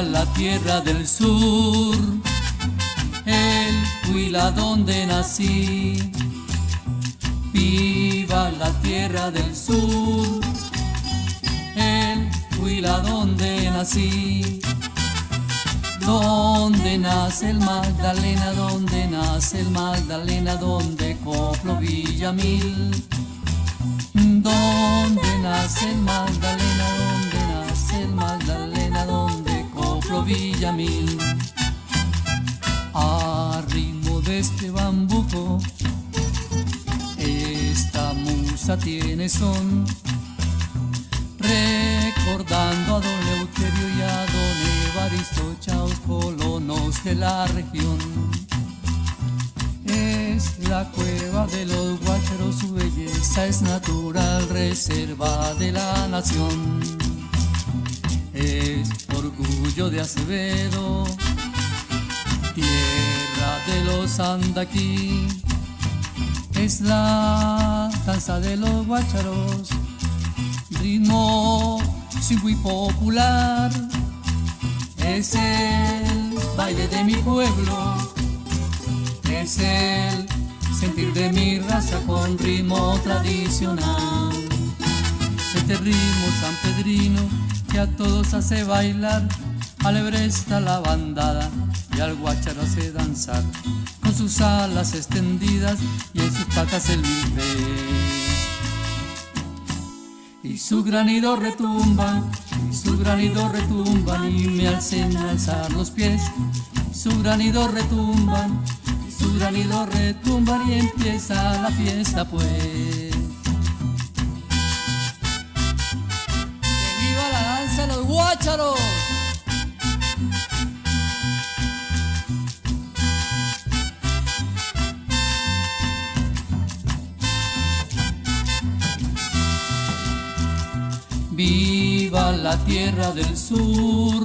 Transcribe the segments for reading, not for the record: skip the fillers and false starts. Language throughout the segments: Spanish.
Viva la tierra del sur, el Huila donde nací. Viva la tierra del sur, el Huila donde nací. Donde nace el Magdalena, donde nace el Magdalena, donde Coplo Villamil. Donde nace el Magdalena, donde nace el Magdalena, donde Coplo Villamil. A ritmo de este bambuco, esta musa tiene son, recordando a don Leuterio y a don Evaristo Chaos, colonos de la región. Es la cueva de los guácharos, su belleza es natural, reserva de la nación. Es orgullo de Acevedo, tierra de los andaquí. Es la danza de los guácharos, ritmo muy popular. Es el baile de mi pueblo, es el sentir de mi raza con ritmo tradicional. Este ritmo sanpedrino que a todos hace bailar, alebresta la bandada y al guácharo hace danzar, con sus alas extendidas y en sus patas el milpé. Y su granido retumba, y su granido retumban, y me hacen alzar los pies. Y su granido retumban, y su granido retumban, y empieza la fiesta pues. ¡Que viva la danza de los guácharos! Viva la tierra del sur,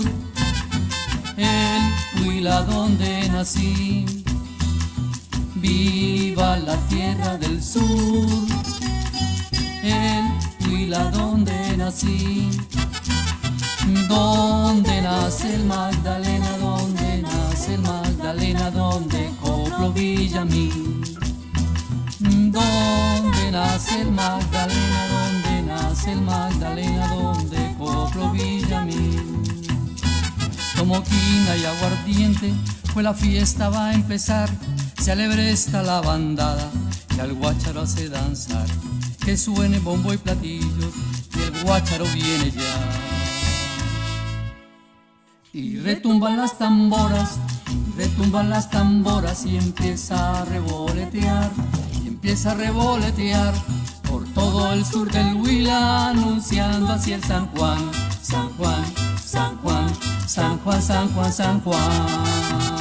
el Huila donde nací. Viva la tierra del sur, el Huila donde nací. Donde nace el Magdalena, donde nace el Magdalena, donde Coplo Villamil. Donde nace el Magdalena, donde nace el Magdalena, donde Coplo Villamil. Como quina y aguardiente, pues la fiesta va a empezar. Se alebresta la bandada y al guácharo hace danzar. Que suene bombo y platillos y el guácharo viene ya. Y retumban las tamboras, retumban las tamboras y empieza a revolotear. Empieza a revolotear por todo el sur del Huila, anunciando hacia el San Juan, San Juan, San Juan, San Juan, San Juan, San Juan.